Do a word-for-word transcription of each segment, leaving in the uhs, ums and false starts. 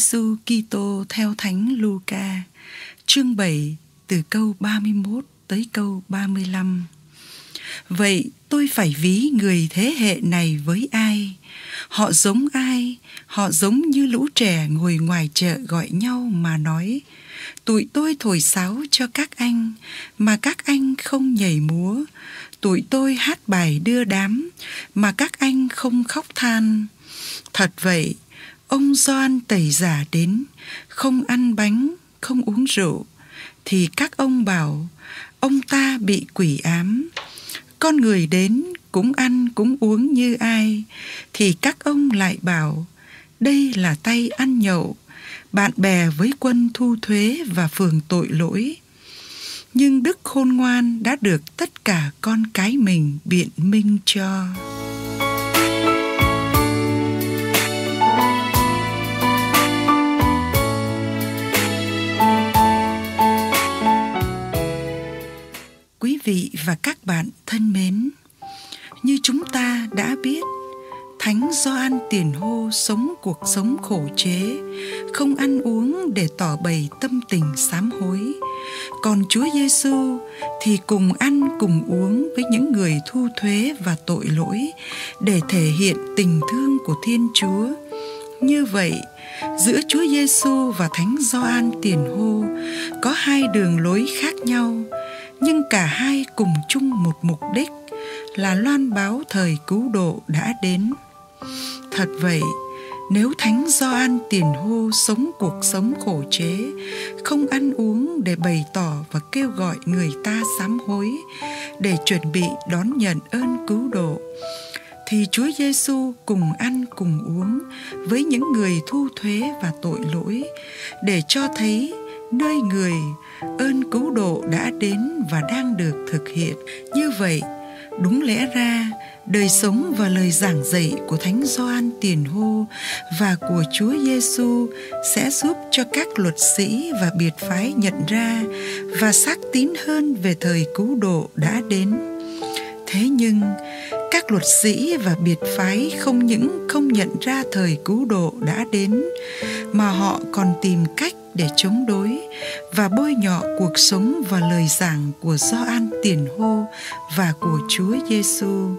Giêsu Kitô theo Thánh Luca, chương bảy, từ câu ba mươi mốt tới câu ba mươi lăm. Vậy tôi phải ví người thế hệ này với ai? Họ giống ai? Họ giống như lũ trẻ ngồi ngoài chợ gọi nhau mà nói: tụi tôi thổi sáo cho các anh, mà các anh không nhảy múa. Tụi tôi hát bài đưa đám, mà các anh không khóc than. Thật vậy, ông Gioan Tẩy Giả đến, không ăn bánh, không uống rượu, thì các ông bảo ông ta bị quỷ ám. Con người đến cũng ăn cũng uống như ai, thì các ông lại bảo đây là tay ăn nhậu, bạn bè với quân thu thuế và phường tội lỗi. Nhưng Đức Khôn Ngoan đã được tất cả con cái mình biện minh cho. Quý vị và các bạn thân mến, như chúng ta đã biết, Thánh Gioan Tiền Hô sống cuộc sống khổ chế, không ăn uống để tỏ bày tâm tình sám hối. Còn Chúa Giêsu thì cùng ăn cùng uống với những người thu thuế và tội lỗi để thể hiện tình thương của Thiên Chúa. Như vậy, giữa Chúa Giêsu và Thánh Gioan Tiền Hô có hai đường lối khác nhau, nhưng cả hai cùng chung một mục đích là loan báo thời cứu độ đã đến. Thật vậy, nếu Thánh Gioan Tiền Hô sống cuộc sống khổ chế, không ăn uống để bày tỏ và kêu gọi người ta sám hối, để chuẩn bị đón nhận ơn cứu độ, thì Chúa Giêsu cùng ăn cùng uống với những người thu thuế và tội lỗi, để cho thấy nơi người ơn cứu độ đã đến và đang được thực hiện. Như vậy, đúng lẽ ra, đời sống và lời giảng dạy của Thánh Gioan Tiền Hô và của Chúa Giêsu sẽ giúp cho các luật sĩ và biệt phái nhận ra và xác tín hơn về thời cứu độ đã đến. Thế nhưng, các luật sĩ và biệt phái không những không nhận ra thời cứu độ đã đến, mà họ còn tìm cách để chống đối và bôi nhọ cuộc sống và lời giảng của Gioan Tiền Hô và của Chúa Giêsu.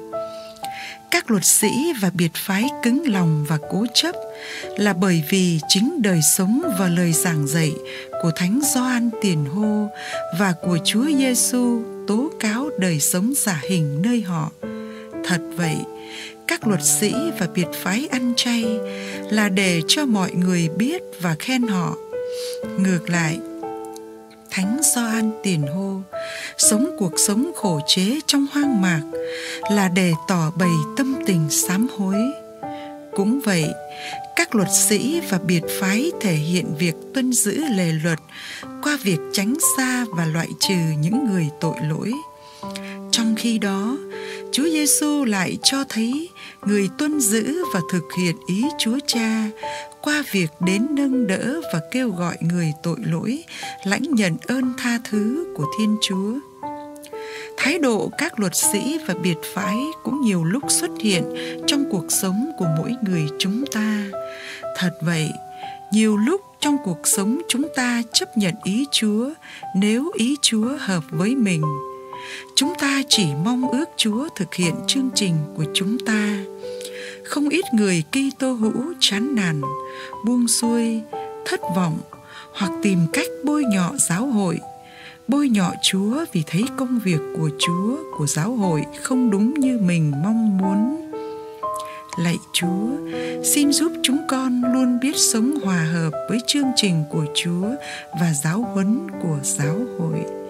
Các luật sĩ và biệt phái cứng lòng và cố chấp là bởi vì chính đời sống và lời giảng dạy của Thánh Gioan Tiền Hô và của Chúa Giêsu tố cáo đời sống giả hình nơi họ. Thật vậy, các luật sĩ và biệt phái ăn chay là để cho mọi người biết và khen họ. Ngược lại, Thánh Gioan Tiền Hô sống cuộc sống khổ chế trong hoang mạc là để tỏ bày tâm tình sám hối. Cũng vậy, các luật sĩ và biệt phái thể hiện việc tuân giữ lề luật qua việc tránh xa và loại trừ những người tội lỗi. Trong khi đó, Chúa Giêsu lại cho thấy người tuân giữ và thực hiện ý Chúa Cha qua việc đến nâng đỡ và kêu gọi người tội lỗi lãnh nhận ơn tha thứ của Thiên Chúa. Thái độ các luật sĩ và biệt phái cũng nhiều lúc xuất hiện trong cuộc sống của mỗi người chúng ta. Thật vậy, nhiều lúc trong cuộc sống chúng ta chấp nhận ý Chúa nếu ý Chúa hợp với mình. Chúng ta chỉ mong ước Chúa thực hiện chương trình của chúng ta. Không ít người Kitô hữu chán nản, buông xuôi, thất vọng hoặc tìm cách bôi nhọ giáo hội, bôi nhọ Chúa vì thấy công việc của Chúa, của giáo hội không đúng như mình mong muốn. Lạy Chúa, xin giúp chúng con luôn biết sống hòa hợp với chương trình của Chúa và giáo huấn của giáo hội.